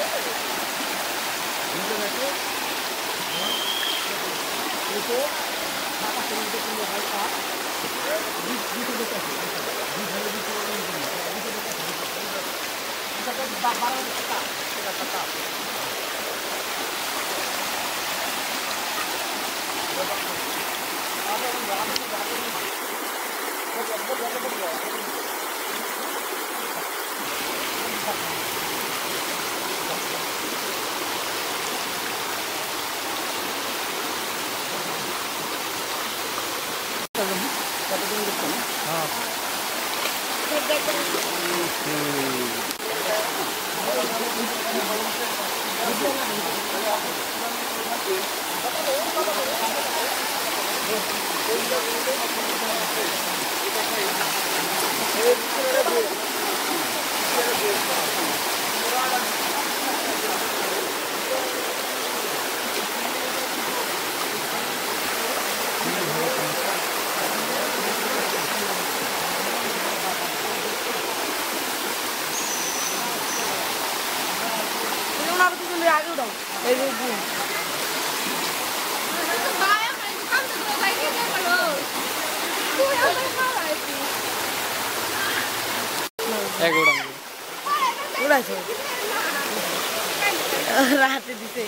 राहते तिथे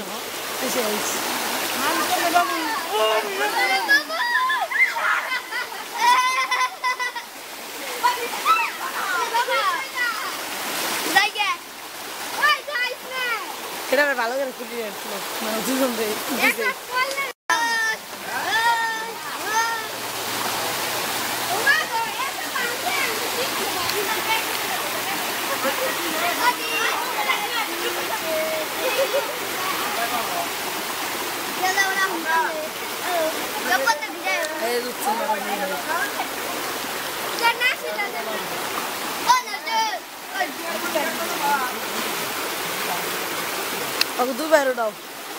Kira berbaloi kan kudu ya, mau tuh sampai. Aku tuh baru tahu.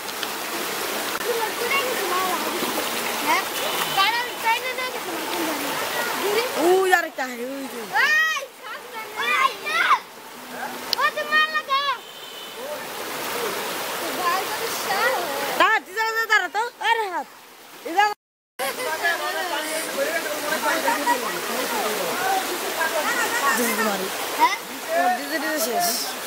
Yaar क्या है itu? Rahat, di sana taruh tuh, rahat. Di sana. Di sini mari. Di sini sih.